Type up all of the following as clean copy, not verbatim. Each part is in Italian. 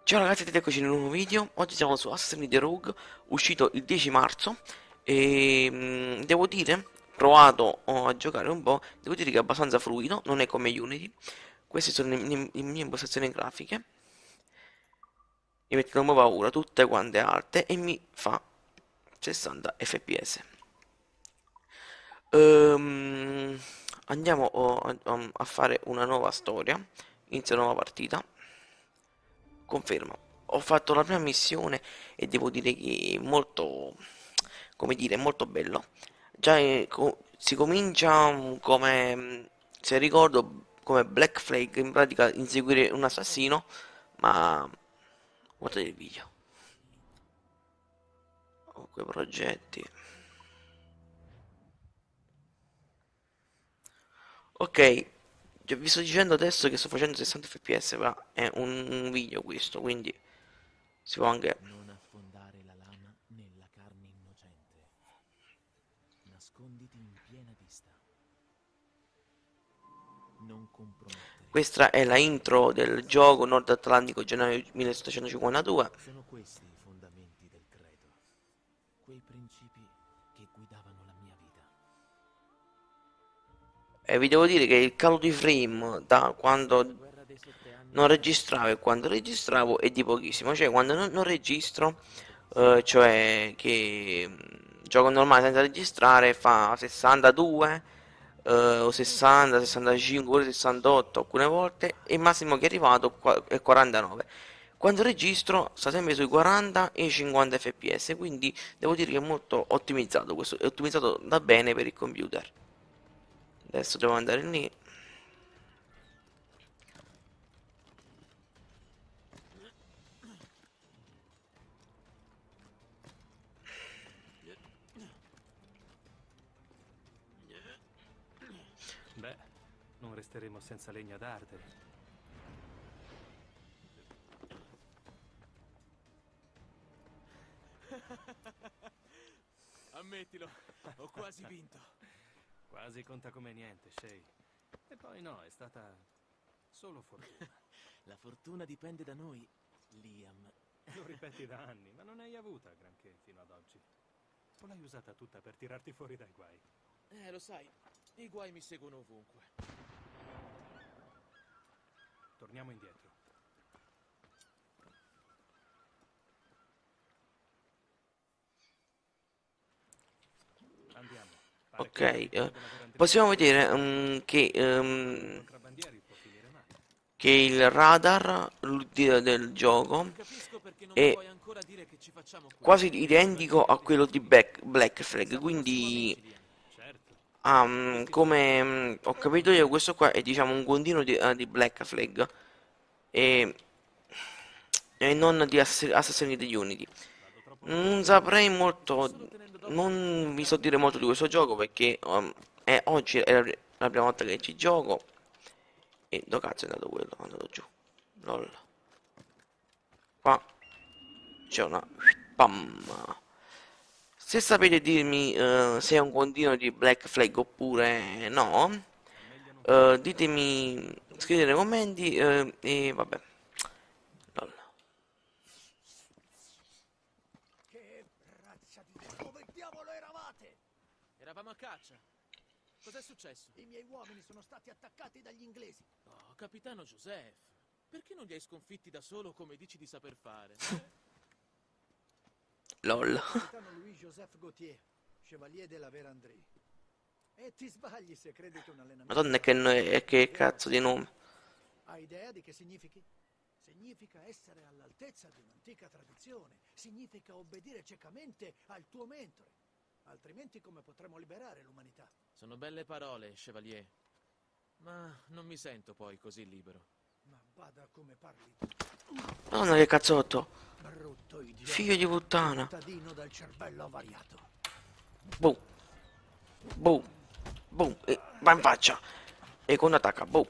Ciao ragazzi, ed eccoci in un nuovo video. Oggi siamo su Assassin's Creed Rogue, uscito il 10 marzo. E devo dire, provato a giocare un po', devo dire che è abbastanza fluido, non è come Unity. Queste sono le mie impostazioni grafiche. Mi mettono paura, tutte quante alte, e mi fa 60 fps. Ehm, Andiamo a fare una nuova storia. Inizia una nuova partita. Conferma. Ho fatto la prima missione e devo dire che è molto, come dire, molto bello. Già si comincia come, se ricordo, come Black Flag, in pratica inseguire un assassino, ma guardate il video. Ho quei progetti. Ok, vi sto dicendo adesso che sto facendo 60 fps, ma è un video questo, quindi si può anche. Non affondare la lama nella carne innocente. Nasconditi in piena vista. Non compromettere. Questa è la intro del gioco Nord Atlantico gennaio 1752 Sono questi i fondamenti del credo. Quei principi che guidavano la mia vita. e vi devo dire che il calo di frame da La quando guerra dei 7 anni non ci ha registravo e insegnato quando che registravo è di pochissimo, cioè quando non registro, l'ossessione cioè che gioco normale senza registrare fa 62 o 60, 65, pure 68 alcune volte e il massimo che è arrivato è 49. Quando registro sta sempre sui 40 e 50 fps, quindi devo dire che è molto ottimizzato questo, è ottimizzato da bene per il computer. Adesso devo andare lì. Beh, non resteremo senza legna da ardere. Ammettilo, ho quasi vinto. Quasi conta come niente, Shay. E poi no, è stata solo fortuna. La fortuna dipende da noi, Liam. Lo ripeti da anni, ma non hai avuta granché fino ad oggi. O l'hai usata tutta per tirarti fuori dai guai? Lo sai, i guai mi seguono ovunque. Torniamo indietro. Andiamo. Pare Ok, che il territorio della Verandria possiamo sia vedere infestato da che contrabbandieri può finire male. il radar del gioco Non capisco perché non mi è vuoi ancora dire che ci facciamo qui. quasi Una identico a riunione quello degli di amici. Black Flag, Pensavo fossimo quindi amici, Liam. Certo, ah, questi sono come amici. ho capito io, questo qua è diciamo un continuo di Black Flag e, e non di Assassin's Creed Unity. Vado troppo Non veloce? saprei Sto molto, solo tenendo d'occhio le non vi so comunicazioni dire tra molto di noi. questo gioco perché oggi è la prima volta che ci gioco e dove cazzo è andato quello? È andato giù. Lol. Qua c'è una. Pam. Se sapete dirmi se è un continuo di Black Flag oppure no, È meglio non farsi notare. ditemi, scrivete nei commenti e vabbè. Lol. Che razza di... Dove diavolo eravate? Eravamo a caccia. Cos'è successo? I miei uomini sono stati attaccati dagli inglesi. Oh, capitano Joseph. Perché non li hai sconfitti da solo come dici di saper fare? Lol. Capitano Louis-Joseph Gauthier, chevalier della Vérandrie. E ti sbagli se credi che un allenamento Madonna che davvero cazzo di nome. hai idea di che significhi? Significa essere all'altezza di un'antica tradizione. Significa obbedire ciecamente al tuo mentore. Altrimenti come potremo liberare l'umanità? Sono belle parole, chevalier. Ma non mi sento poi così libero. Ma bada come parli, Madonna che cazzotto. brutto idiota. Figlio di puttana. Cittadino dal cervello avariato. Boom. Boom. Boom. E va in faccia. E con attacca. Boom.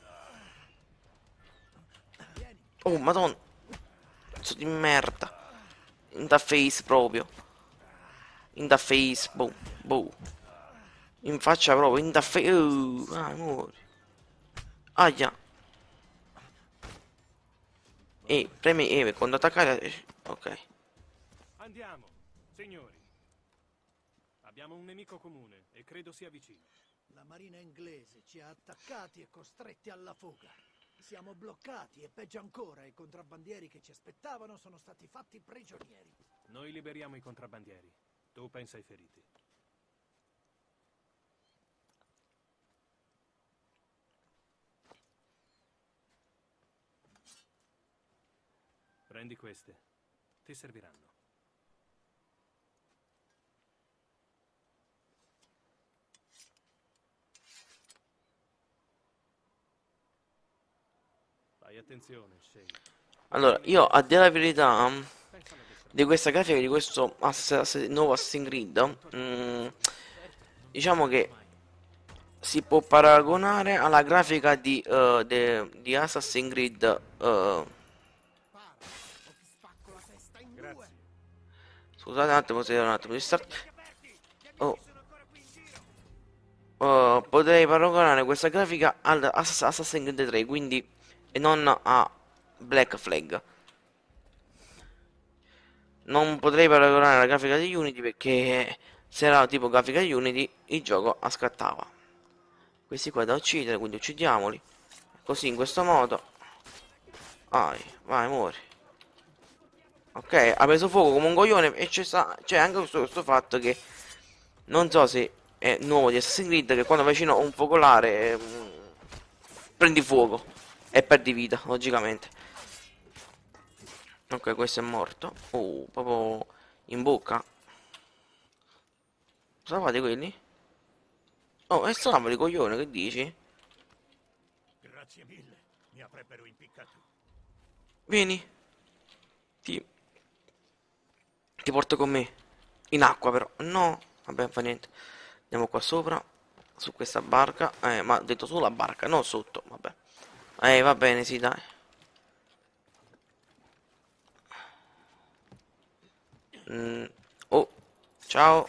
Vieni, Oh madonna. Cazzo di merda. In the face proprio. In the face. Boom. Boom. In faccia proprio. In the face. Ah, muori. Aia. E premi E quando attaccare. Ok. Andiamo, signori. Abbiamo un nemico comune e credo sia vicino. La marina inglese ci ha attaccati e costretti alla fuga. Siamo bloccati e peggio ancora, i contrabbandieri che ci aspettavano sono stati fatti prigionieri. Noi liberiamo i contrabbandieri. Tu pensa ai feriti. Prendi queste. Ti serviranno. Fai attenzione, Shay. Allora, io a dire la verità Pensa all'addestrazione. di questa grafica di questo nuovo Assassin's Creed, diciamo che si può paragonare alla grafica di Assassin's Creed. Grazie. Scusate un attimo di start. Oh, potrei paragonare questa grafica al Assassin's Creed 3, quindi e non a Black Flag. Non potrei paragonare la grafica di Unity perché se era tipo grafica di Unity il gioco scattava. Questi qua da uccidere, quindi uccidiamoli. Così in questo modo. Vai, vai, muori. Ok, ha preso fuoco come un coglione e c'è anche questo fatto che non so se è nuovo di Assassin's Creed che quando vicino a un focolare prendi fuoco e perdi vita, logicamente. Ok, questo è morto. Proprio in bocca. Cosa fate quelli? Oh, e stavamo di coglione, che dici? Grazie mille, mi avrebbero impiccato. Vieni. Ti porto con me. In acqua però. No. Vabbè, fa niente. Andiamo qua sopra. Su questa barca. Ma ho detto sulla barca, non sotto. Vabbè. Va bene, sì, dai. Oh, ciao.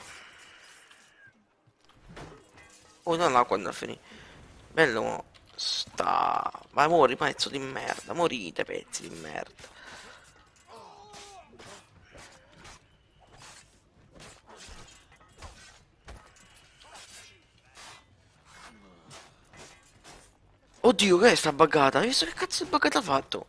Oh, no, l'acqua andrà a finire. Bello. Sta. Vai, muori, pezzo di merda. Morite, pezzi di merda. Oddio, che è sta buggata? Hai visto che cazzo di buggata ha fatto?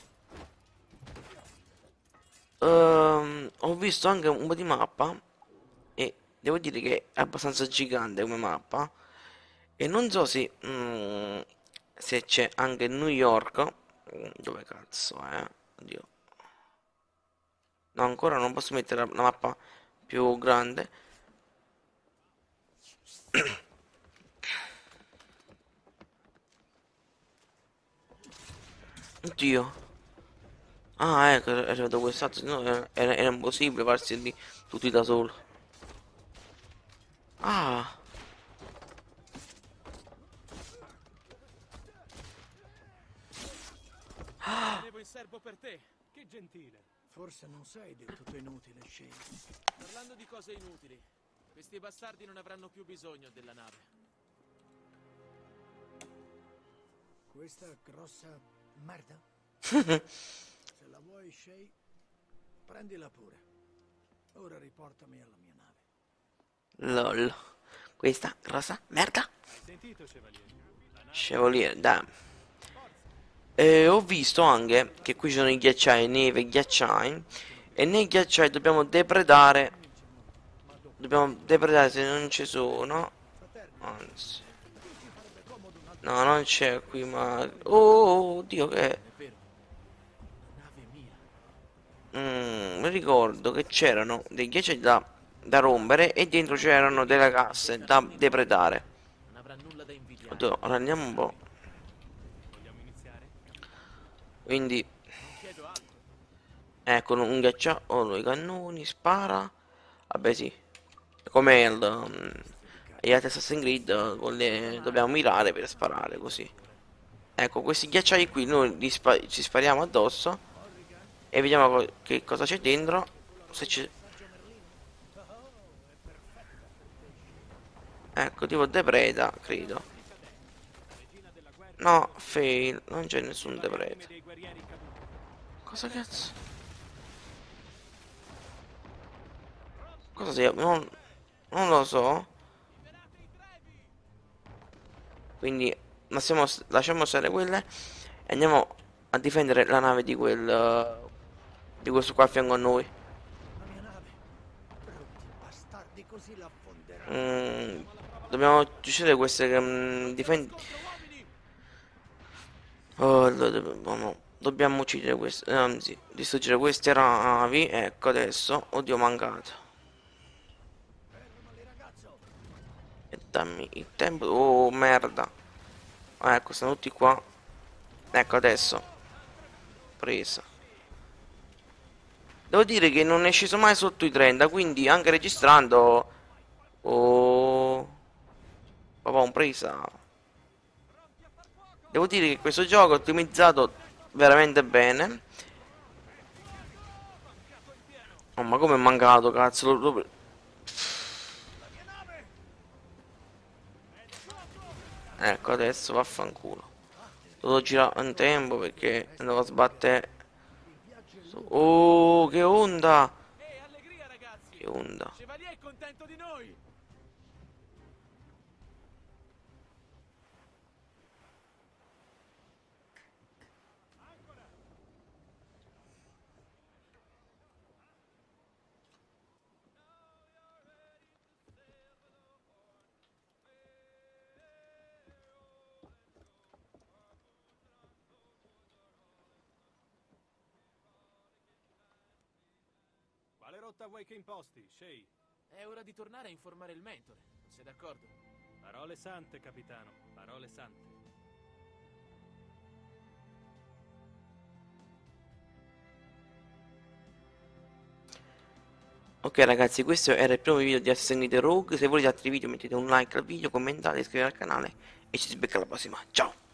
Ho visto anche un po' di mappa e devo dire che è abbastanza gigante come mappa e non so se c'è anche New York. Dove cazzo è? Oddio. No, ancora non posso mettere la mappa più grande. Oddio. Ah, ecco, è arrivato quest'altro, no, era impossibile farsi lì tutti da solo. Ah, Tenevo in serbo per te. Che gentile. Forse non sei del tutto inutile, Shane. Parlando di cose inutili, questi bastardi non avranno più bisogno della nave. Questa grossa merda? Se la vuoi, Shay, prendila pure. Ora riportami alla mia nave. lol. Questa grossa merda. Hai sentito, Chevalier? La nave Chevalier, dai. E ho visto anche che qui ci sono i ghiacciai, neve, e ghiacciai. E nei ghiacciai dobbiamo depredare. Dobbiamo depredare se non ci sono. Anzi. No, non c'è qui, ma. Oh, oddio, che è? È vero. La nave è mia. Mi ricordo che c'erano dei ghiacciai da rompere e dentro c'erano delle casse da depredare. Non avrà nulla da invidiare. Oddio, ora andiamo un po'. vogliamo iniziare? Quindi, Non chiedo altro. ecco, un ghiacciaio, oh, i cannoni, spara. Vabbè, sì. Come gli altri Assassin's Creed, dobbiamo mirare per sparare, così. Ecco, questi ghiacciai qui noi ci spariamo addosso e vediamo che cosa c'è dentro. Se c'è. Ecco, tipo depreda, credo. No, fail, non c'è nessun depreda. Dei guerrieri caduti. Cosa cazzo? Cosa sia? Non lo so. Quindi lasciamo stare quelle e andiamo a difendere la nave di di questo qua a fianco a noi. La mia nave. Brutti bastardi, così la affonderanno. Dobbiamo uccidere queste Oh, dobbiamo uccidere queste, anzi, distruggere queste navi. Ecco adesso. Oddio, mancato. Fermali, ragazzo. E dammi il tempo. Oh, merda. Ah, ecco, stanno tutti qua. Ecco adesso. Presa. Devo dire che non è sceso mai sotto i 30, quindi anche registrando. Oh. Papà, un presa. Devo dire che questo gioco è ottimizzato veramente bene. Oh, ma come è mancato, cazzo? Ecco, adesso vaffanculo. Devo girare in tempo perché andavo a sbattere. Oh, che onda! Allegria, ragazzi! Che onda. Chevalier è contento di noi! Quale rotta vuoi che imposti, Shay? È ora di tornare a informare il mentore. Sei d'accordo? Parole sante, capitano. Parole sante. Ok ragazzi, questo era il primo video di Assassin's Creed Rogue. Se volete altri video mettete un like al video, commentate, iscrivetevi al canale e ci si becca alla prossima. Ciao!